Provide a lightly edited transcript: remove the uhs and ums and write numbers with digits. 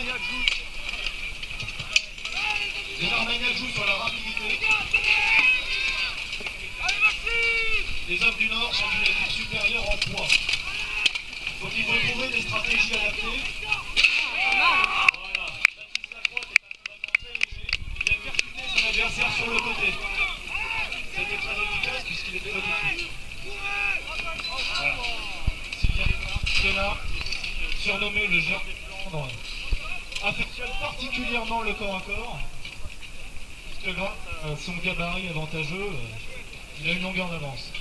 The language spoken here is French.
Les Armagnacs jouent sur la rapidité. Les hommes du Nord sont une équipe supérieure en poids. Faut-il retrouver des stratégies adaptées. Voilà. Baptiste Lacroix est un combattant très léger. Il a percuté son adversaire sur le côté. C'était très efficace puisqu'il était pas du tout. Voilà. Sylvain Léonard, surnommé le Georges des Flandres, affectionne particulièrement le corps à corps. Puisque grâce à son gabarit avantageux, il a une longueur d'avance.